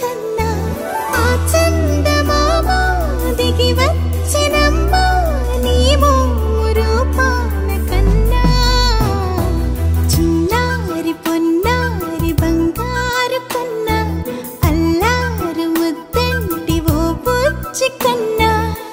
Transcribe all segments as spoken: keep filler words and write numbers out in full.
కన్నా ఆ చందమామ దిగి వచ్చినమ్మా నీ రూపాల కన్నా చిన్నారి పొన్నారి బంగారు కన్నా అల్లారు ముద్దంటి ఓ బుజ్జి కన్నా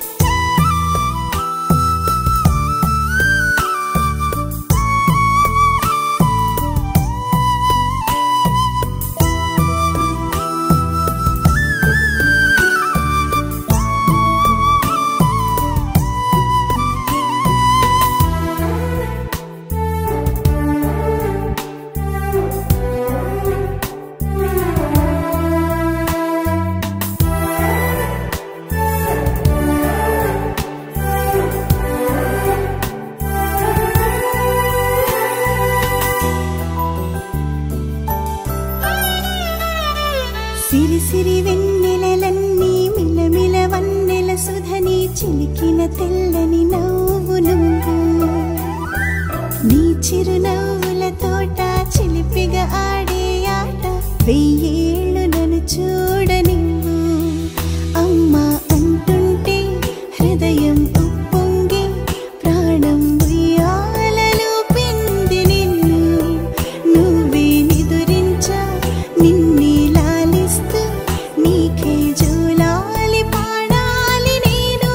సిరి సిరి వెన్నెలలన్నీ మిలమిల వన్నెల సుధని చిలికిన తెల్లని నవ్వు నువ్వు నీ చిరునవ్వుల తోట చిలిపిగా ఆడే ఆట వెయ్యేళ్ళు నన్ను చూడని అమ్మా అంటుంటే హృదయం ఉప్పొంగి ప్రాణం ఉయ్యాలలో పిండి నిన్ను నువ్వే నిదురించా నిన్నే నీకే జూలాలి పాడాలి నేను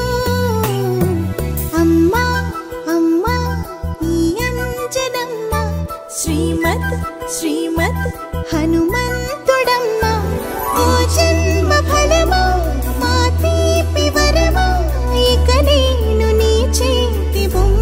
అమ్మా అమ్మా ఈ అంజనమ్మ శ్రీమద్ శ్రీమద్ హనుమంతుడమ్మ ఓ జన్మ ఫలమా మా తీపి వరమా ఇక నేను నీ చేతి బొమ్మ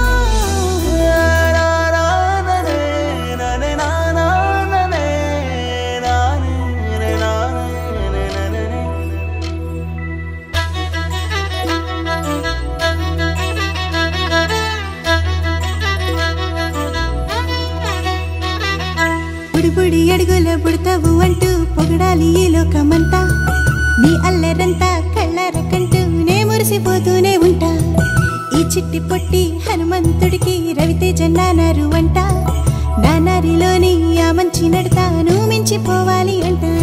బుడి అడుగుల బుడతావు అంటూ పొగడాలి ఈ లోకమంతా నీ అల్లరంతా కళ్ళరకంటూ నే మురిసిపోతూనే ఉంటా ఈ చిట్టి పొట్టి హనుమంతుడికి రవితేజ నానారు అంట నానారిలోని ఆ మంచి నడతా నువ్వు మించిపోవాలి అంట